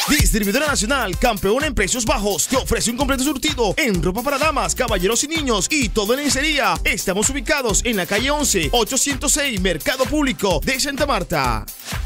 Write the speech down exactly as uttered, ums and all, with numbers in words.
Distribuidora nacional, campeona en precios bajos. Te ofrece un completo surtido en ropa para damas, caballeros y niños y todo en lencería. Estamos ubicados en la calle once, ochocientos seis, Mercado Público de Santa Marta.